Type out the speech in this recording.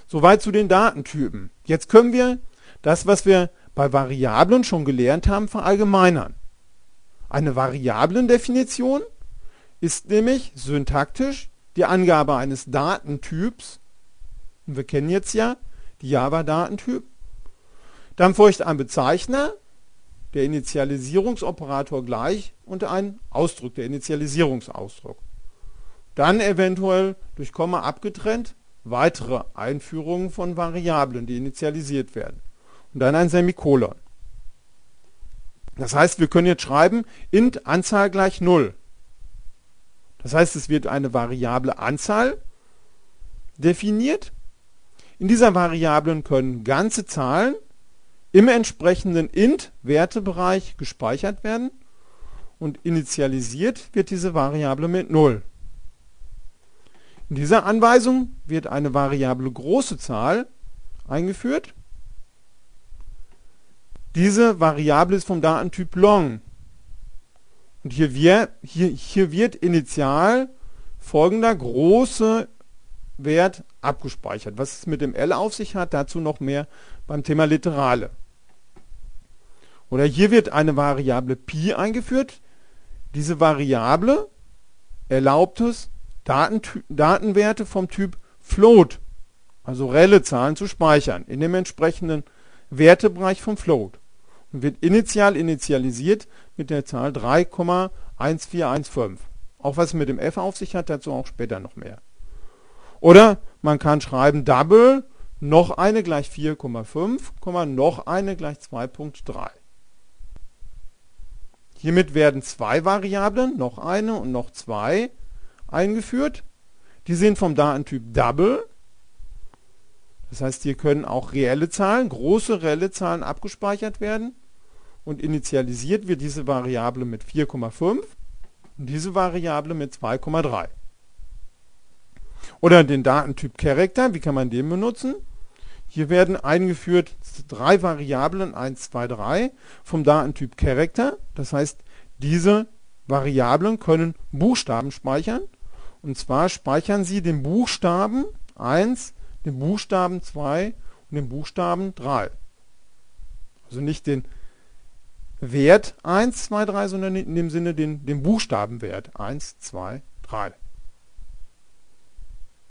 Soweit zu den Datentypen. Jetzt können wir das, was wir bei Variablen schon gelernt haben, verallgemeinern. Eine Variablendefinition ist nämlich syntaktisch die Angabe eines Datentyps. Und wir kennen jetzt ja die Java-Datentyp. Dann folgt ein Bezeichner, der Initialisierungsoperator gleich und ein Ausdruck, der Initialisierungsausdruck. Dann eventuell durch Komma abgetrennt weitere Einführungen von Variablen, die initialisiert werden. Und dann ein Semikolon. Das heißt, wir können jetzt schreiben, int Anzahl gleich 0. Das heißt, es wird eine variable Anzahl definiert. In dieser Variablen können ganze Zahlen im entsprechenden int-Wertebereich gespeichert werden und initialisiert wird diese Variable mit 0. In dieser Anweisung wird eine Variable große Zahl eingeführt. Diese Variable ist vom Datentyp long. Und hier wird initial folgender große Wert abgespeichert. Was es mit dem L auf sich hat, dazu noch mehr beim Thema Literale. Oder hier wird eine Variable Pi eingeführt. Diese Variable erlaubt es, Datenwerte vom Typ Float, also reelle Zahlen, zu speichern, in dem entsprechenden Wertebereich vom Float. Und wird initialisiert mit der Zahl 3,1415. Auch was es mit dem F auf sich hat, dazu auch später noch mehr. Oder man kann schreiben Double, noch eine gleich 4,5, noch eine gleich 2,3. Hiermit werden zwei Variablen, noch eine und noch zwei, eingeführt. Die sind vom Datentyp Double. Das heißt, hier können auch reelle Zahlen, große reelle Zahlen abgespeichert werden. Und initialisiert wird diese Variable mit 4,5 und diese Variable mit 2,3. Oder den Datentyp Character, wie kann man den benutzen? Hier werden eingeführt drei Variablen, 1, 2, 3, vom Datentyp Character. Das heißt, diese Variablen können Buchstaben speichern. Und zwar speichern sie den Buchstaben 1, den Buchstaben 2 und den Buchstaben 3. Also nicht den Wert 1, 2, 3, sondern in dem Sinne den Buchstabenwert 1, 2, 3.